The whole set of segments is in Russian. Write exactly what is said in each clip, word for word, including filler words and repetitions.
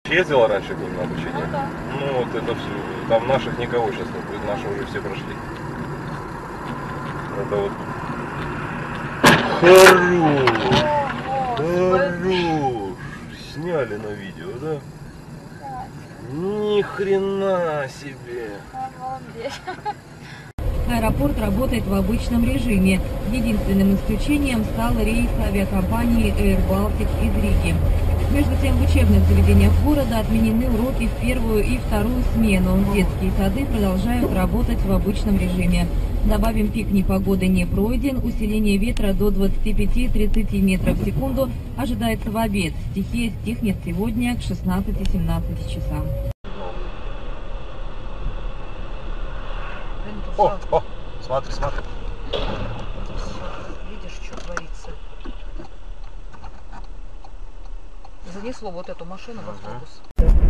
Ездила раньше к ним на обучение? Ну да. Ну вот это все. Там наших никого сейчас нет будет, наши уже все прошли. Это вот. Хорош! Хорош! Сняли на видео, да? Да. Ни хрена себе! Обалдеть. Аэропорт работает в обычном режиме. Единственным исключением стал рейс авиакомпании Air Baltic из Риги. Между тем, в учебных заведениях города отменены уроки в первую и вторую смену. Детские сады продолжают работать в обычном режиме. Добавим, пик непогоды не пройден. Усиление ветра до двадцати пяти — тридцати метров в секунду ожидается в обед. Стихия стихнет сегодня к шестнадцати-семнадцати часам. О, о, смотри, смотри. Видишь, что творится? Занесло вот эту машину в автобус.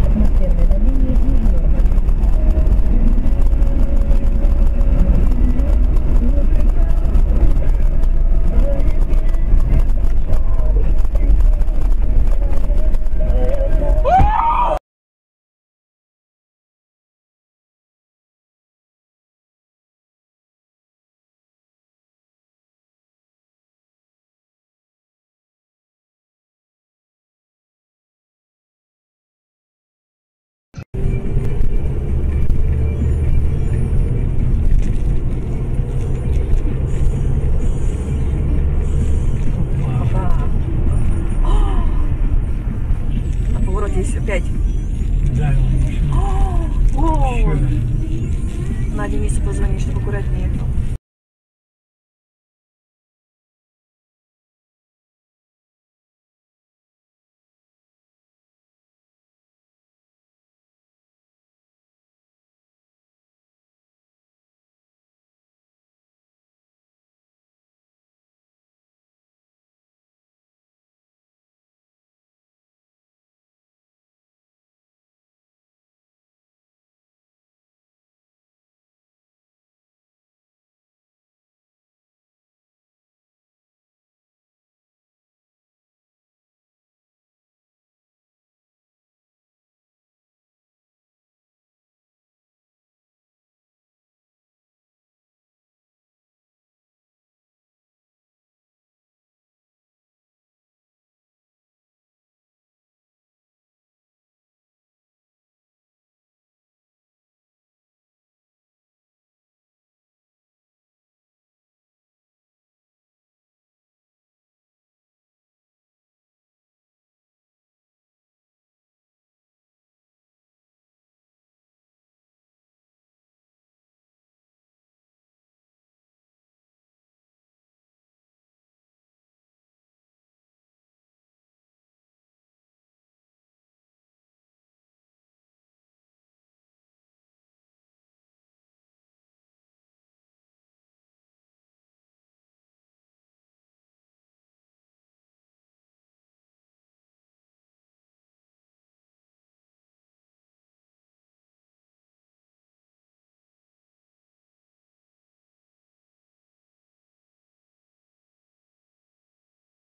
Опять. Да, О, Надя, Мисе позвони, чтобы аккуратнее ехал.